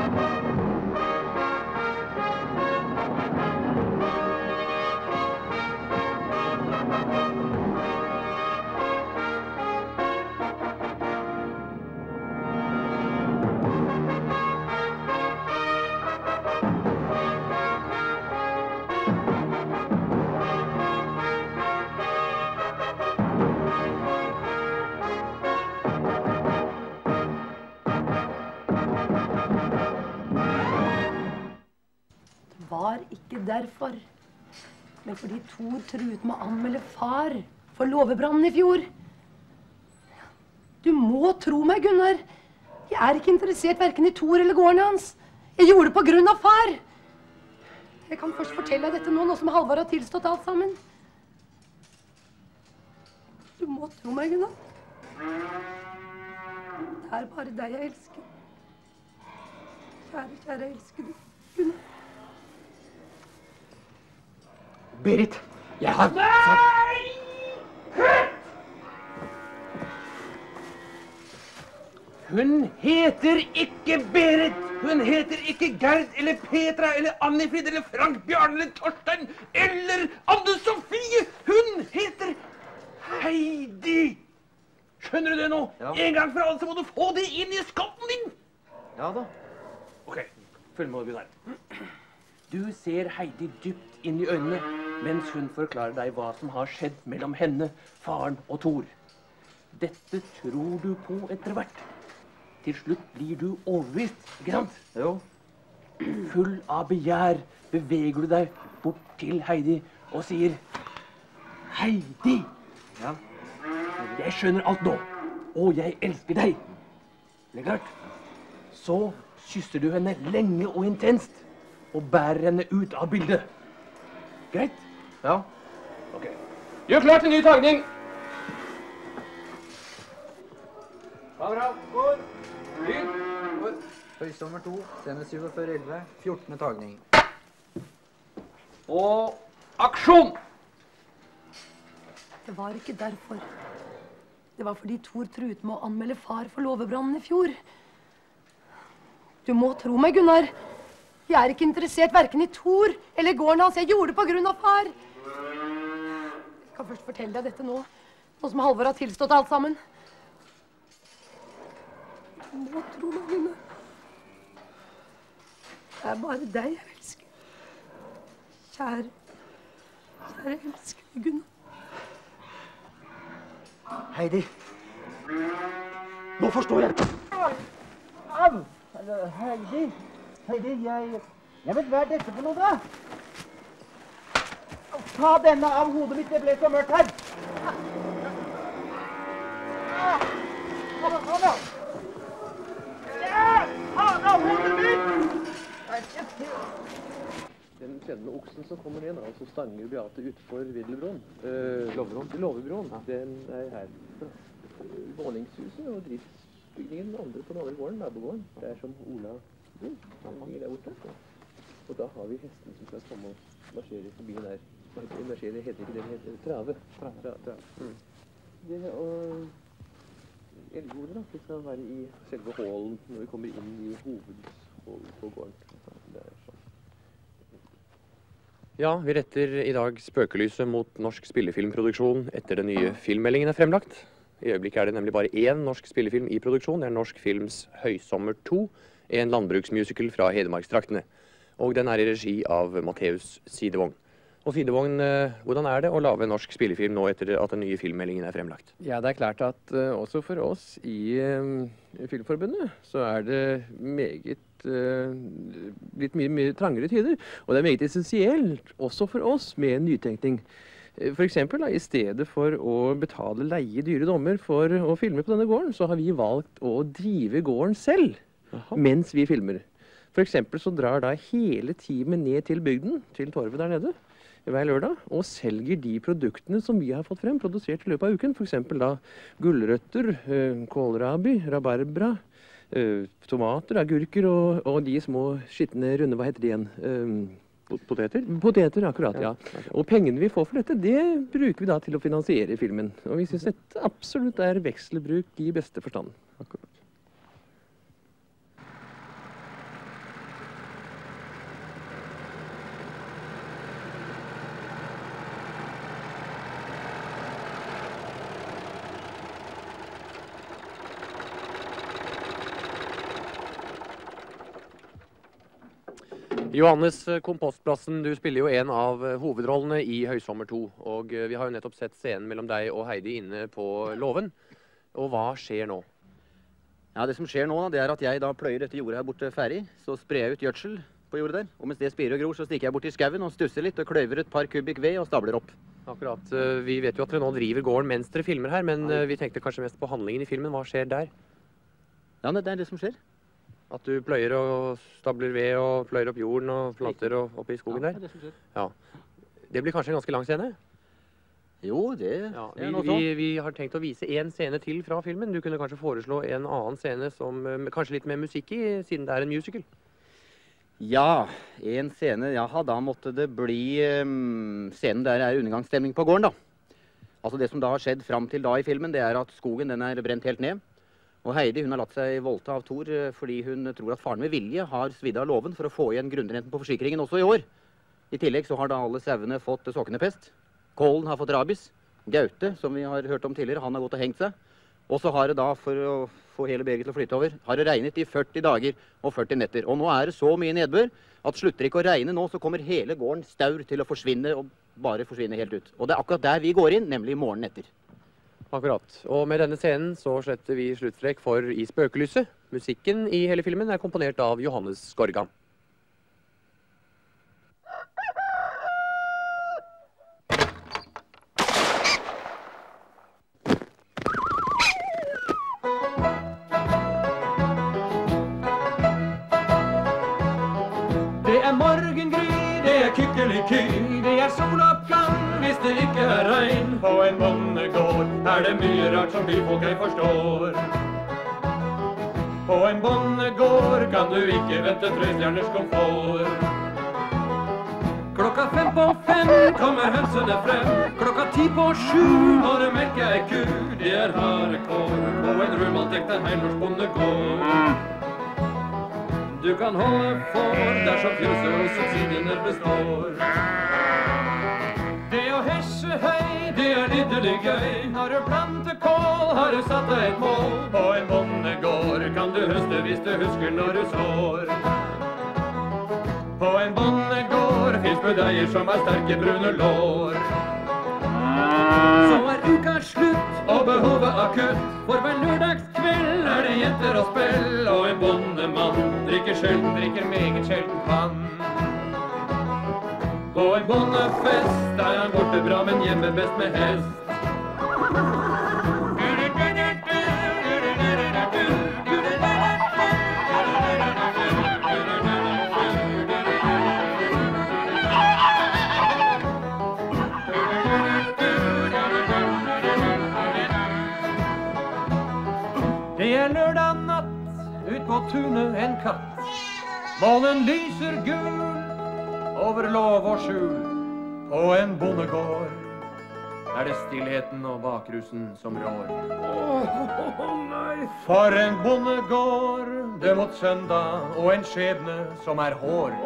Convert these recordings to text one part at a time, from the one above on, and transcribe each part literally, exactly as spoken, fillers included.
Var ikke derfor, men fordi Thor truet med å anmelde far for låvebrannen i fjor. Du må tro meg, Gunnar. Jeg er ikke interessert hverken i Thor eller gården hans. Jeg gjorde det på grunn av far. Jeg kan først fortelle deg dette nå, nå som Halvard har tilstått alt sammen. Du må tro meg, Gunnar. Det er bare deg jeg elsker. Kjære, kjære elskede Gunnar. Berit, jeg har... Nei! Hun heter ikke Berit. Hun heter ikke Gerd eller Petra eller Annifrid eller Frank Bjarne eller Torstein eller Anne Sofie. Hun heter Heidi. Skjønner du det nå? Ja. En gang for alle så må du få det inn i skatten din. Ja da. Ok, følg med, Gunnar. Du ser Heidi dypt inn i øynene, mens hun forklarer deg hva som har skjedd mellom henne, faren og Thor. Dette tror du på etter hvert. Til slutt blir du overbevist, ikke sant? Jo. Full av begjær beveger du deg bort til Heidi og sier Heidi! Ja. Jeg skjønner alt nå, og jeg elsker deg. Det er klart. Så kysser du henne lenge og intenst, og bærer henne ut av bildet. Greit? Ja. Ok. Gjør klar til ny tagning. Kamera, går. Lyd, går. Høysommer to, scene syvogfyrre elleve, fjortende tagning. Og aksjon! Det var ikke derfor. Det var fordi Thor truet med å anmelde far for låvebrannen i fjor. Du må tro meg, Gunnar. Jeg er ikke interessert hverken i Thor eller gården hans. Jeg gjorde det på grunn av far. Jeg kan først fortelle deg dette nå, nå som Halvard har tilstått alt sammen. Du må tro meg, Gunnar. Det er bare deg jeg elsker. Kjære, kjære elskede Gunnar. Heidi. Nå forstår jeg. Au! Heidi. Heidi, jeg... Jeg vet hva er dette for noe, da? Ta denne av hodet mitt, det ble så mørkt her. Ta den av, da. Ta den av hodet mitt! Den tredje oksen som kommer inn, altså stanger Beate utenfor Viddelbroen. Uh, Lovebroen? Lovebroen, ja. Den er her. Våningshuset og driftsbygningen med andre på den andre gården, nabogården. Det er som Ola bor. Han ligger der borte. Og da har vi hesten som skal komme og marsjere forbi der. Marsjere heter ikke det, det heter trave. Trave. Trave. Trave. Mm. Det, og elghodet da, det skal være i selve hålen når vi kommer inn i hovedhålen på gården. Det er sånn. Ja, vi retter i dag spøkelyset mot norsk spillefilmproduksjon etter den nye filmmeldingen er fremlagt. I øyeblikket er det nemlig bare én norsk spillefilm i produksjon. Det er Norsk Films Høysommer to, en landbruksmusical fra Hedmarkstraktene. Og den er i regi av Matteus Sidevogn. Og Sidevogn, hvordan er det å lage norsk spillefilm nå etter at den nye filmmeldingen er fremlagt? Ja, det er klart at uh, også for oss i uh, Filmforbundet så er det meget uh, blitt mye, mye trangere tider. Og det er meget essensielt også for oss med en nytenkning. For eksempel, da, i stedet for å betale leie dyre dommer for å filme på denne gården, så har vi valgt å drive gården selv. Aha. Mens vi filmer. For eksempel så drar da hele teamet ned til bygden, til torvet der nede, hver lørdag, og selger de produktene som vi har fått frem, produsert i løpet av uken. For eksempel da gulrøtter, øh, kålrabi, rabarbra, øh, tomater, agurker og, og de små skittende runde, hva heter de igjen? Uh, Poteter? Poteter, akkurat, ja. ja. Og pengene vi får for dette, det bruker vi da til å finansiere filmen. Og vi synes dette absolutt er vekselbruk i beste forstand. Akkurat. Johannes Kompostplassen, du spiller jo en av hovedrollene i Høysommer to, og vi har jo nettopp sett scenen mellom deg og Heidi inne på låven. Og hva skjer nå? Ja, det som skjer nå, det er at jeg da pløyer dette jordet her borte ferdig, så sprer jeg ut gjødsel på jordet der, og mens det spirer og gror, så stikker jeg bort i skauen og stusser litt og kløyver et par kubikk ved og stabler opp. Akkurat. Vi vet jo at dere nå driver gården mens dere filmer her, men vi tenkte kanskje mest på handlingen i filmen. Hva skjer der? Ja, det er det som skjer. At du pløyer og stabler ved og pløyer opp jorden og planter og oppe i skogen der? Ja, det er det som skjer. Ja. Det blir kanskje en ganske lang scene? Jo, det, ja, det vi, er noe sånn. vi, vi har tenkt å vise en scene til fra filmen. Du kunne kanskje foreslå en annen scene som kanskje litt mer musikk i, siden det er en musical? Ja, en scene, jaha, da måtte det bli um, scenen der er undergangsstemning på gården da. Altså det som da har skjedd fram til da i filmen, det er at skogen den er brent helt ned. Og Heidi hun har latt seg voldta av Thor fordi hun tror at faren med vilje har svidd av låven for å få igjen grunnrenten på forsikringen også i år. I tillegg så har da alle sauene fått sokknepest. Kålen har fått rabies. Gaute, som vi har hørt om tidligere, han har gått og hengt seg. Og så har det da, for å få hele berget til å flytte over, har det regnet i førti dager og førti netter. Og nå er det så mye nedbør at slutter ikke å regne nå, så kommer hele gården staur til å forsvinne og bare forsvinne helt ut. Og det er akkurat der vi går inn, nemlig morgenen etter. Akkurat. Og med denne scenen så sletter vi sluttstrek for I spøkelyset. Musikken i hele filmen er komponert av Johannes Skorgan. Det er morgengry, det er kykkeliky, det er soloppgang hvis det ikke er regn. På en bondegård er det mye rart som byfolk ei forstår. På en bondegård kan du ikke vente trestjerners komfort. Klokka fem på fem kommer hønsene frem. Klokka ti på sju må du melke ei ku. Det er harde kår på en rødmaltekte heilnorsk bondegård. Du kan holde for dersom fjøset og subsidiene består. Det å hesje høy, det er liderlig gøy. Har du plantet kål, har du satt deg et mål. På en bondegård kan du høste hvis du husker når du sår. På en bondegård finnes budeier som har sterke brune lår. Så er uka slutt og behovet akutt, for hver lørdagskveld er det jenter og spill. Og en bondemann drikker sjelden, drikker meget sjelden pann. På en bondefest er han borte bra, men hjemme best med hest. Det er lørdag natt, ut på tunet en katt. Månen lyser gul over lov og skjul. På en bondegård er det stillheten og bakrusen som rår. Åh, nei! For en bondegård, det mot søndag, og en skjebne som er hår.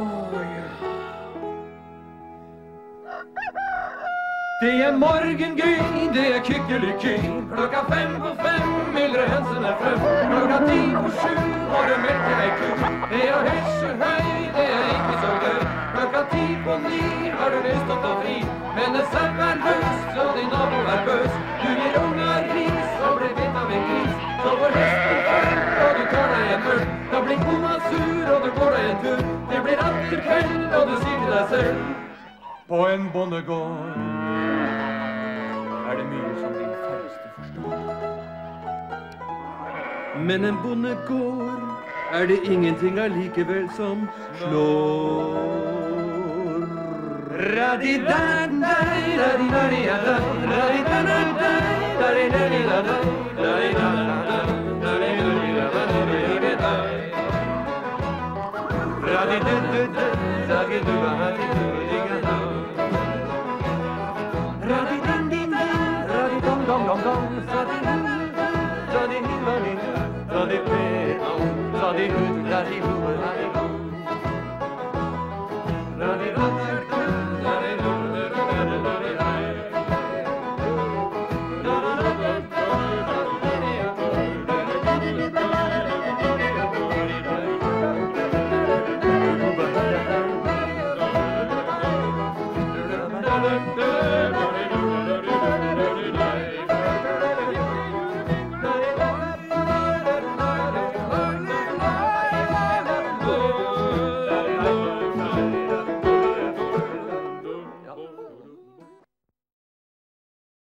Det er morgengry, det er kykkeliky. Klokka fem på fem myldrer hønsene frem. Klokka ti på sju må du melke ei ku. Det er hesje høy, det er ikke så gøy. Klokka ti på ni har du lyst til å ta fri. Men det sau er løs, så din nabo er bøs. Du gir unger ris og blir bitt av en gris. Så får hesten følg, og du tar deg en øl. Da blir kona sur, og du går deg en tur. Det blir atter kveld, og du sier til deg selv: på en bondegård er det mye som de færreste forstår. Men en bondegård er det ingenting allikevel som slår. Radidadai, radidadai, radidadai, radidadai, radidadai.